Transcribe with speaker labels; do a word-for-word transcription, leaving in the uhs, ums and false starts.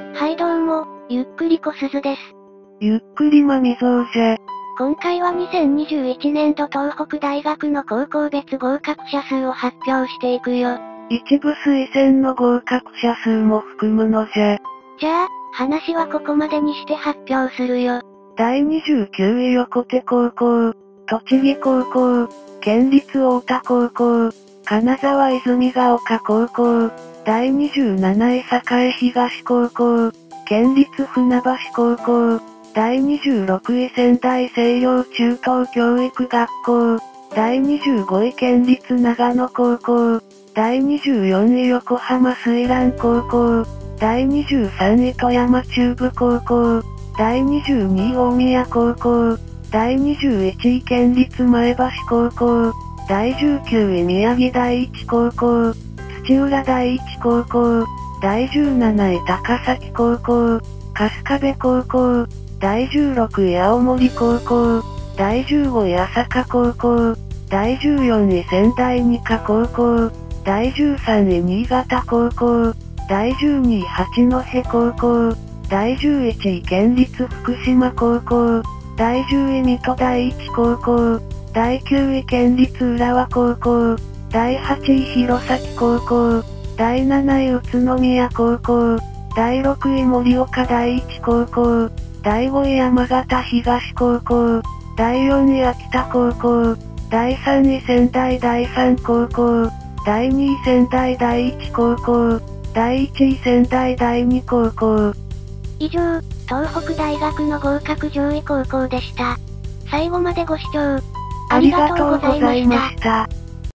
Speaker 1: はいどうも、ゆっくりこすずです。
Speaker 2: ゆっくりまみぞうじゃ。
Speaker 1: 今回はにせんにじゅういちねんど東北大学の高校別合格者数を発表していくよ。
Speaker 2: 一部推薦の合格者数も含むのじゃ。
Speaker 1: じゃあ、話はここまでにして発表するよ。
Speaker 2: だいにじゅうきゅうい横手高校、栃木高校、県立太田高校、金沢泉ヶ丘高校、だいにじゅうなない栄東高校、県立船橋高校、だいにじゅうろくい仙台西洋中等教育学校、だいにじゅうごい県立長野高校、だいにじゅうよんい横浜水蘭高校、だいにじゅうさんい富山中部高校、だいにじゅうにい大宮高校、だいにじゅういちい県立前橋高校、だいじゅうきゅうい宮城第一高校、土浦第一高校、だいじゅうなない高崎高校、春日部高校、だいじゅうろくい青森高校、だいじゅうごい朝霞高校、だいじゅうよんい仙台二科高校、だいじゅうさんい新潟高校、だいじゅうにい八戸高校、だいじゅういちい県立福島高校、だいじゅうい水戸第一高校、だいきゅうい県立浦和高校、だいはちい弘前高校、だいなない宇都宮高校、だいろくい盛岡第一高校、だいごい山形東高校、だいよんい秋田高校、だいさんい仙台第三高校、だいにい仙台第一高校、だいいちい仙台第二高校。
Speaker 1: 以上、東北大学の合格上位高校でした。最後までご視聴、
Speaker 2: ありがとうございました。